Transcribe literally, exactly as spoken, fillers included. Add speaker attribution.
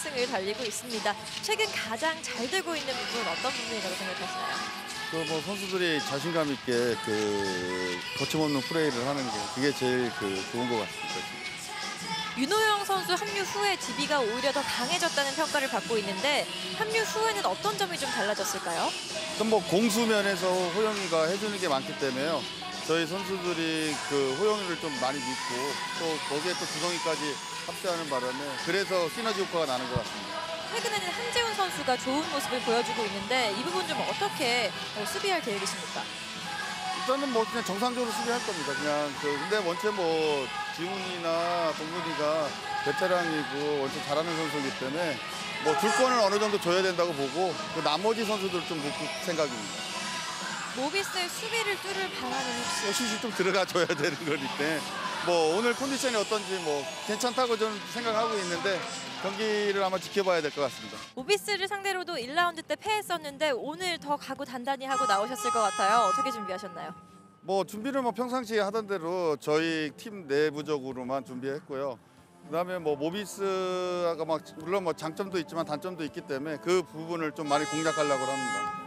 Speaker 1: 상승을 달리고 있습니다. 최근 가장 잘 되고 있는 부분 어떤 부분이라고 생각하시나요?
Speaker 2: 그 뭐 선수들이 자신감 있게 그 거침없는 플레이를 하는 게 그게 제일 그 좋은 것 같습니다.
Speaker 1: 윤호영 선수 합류 후에 디비가 오히려 더 강해졌다는 평가를 받고 있는데 합류 후에는 어떤 점이 좀 달라졌을까요?
Speaker 2: 일단 뭐 공수면에서 호영이가 해주는 게 많기 때문에요. 저희 선수들이 그 호영이를 좀 많이 믿고 또 거기에 또 구성이까지 합세하는 바람에 그래서 시너지 효과가 나는 것 같습니다.
Speaker 1: 최근에는 한재훈 선수가 좋은 모습을 보여주고 있는데 이 부분 좀 어떻게 어, 수비할 계획이십니까?
Speaker 2: 일단은 뭐 그냥 정상적으로 수비할 겁니다. 그냥 그 근데 원체 뭐 지훈이나 동근이가 베테랑이고 원체 잘하는 선수이기 때문에 뭐 줄 거는 어느 정도 줘야 된다고 보고 그 나머지 선수들 좀 묶을 생각입니다.
Speaker 1: 모비스의 수비를 뚫을 방안은 혹시?
Speaker 2: 슛이 좀 들어가줘야 되는 거기 때문에 뭐 오늘 컨디션이 어떤지 뭐 괜찮다고 저는 생각하고 있는데 경기를 아마 지켜봐야 될 것 같습니다.
Speaker 1: 모비스를 상대로도 일 라운드 때 패했었는데 오늘 더 각오 단단히 하고 나오셨을 것 같아요. 어떻게 준비하셨나요?
Speaker 2: 뭐 준비를 뭐 평상시에 하던 대로 저희 팀 내부적으로만 준비했고요. 그다음에 뭐 모비스가 막 물론 뭐 장점도 있지만 단점도 있기 때문에 그 부분을 좀 많이 공략하려고 합니다.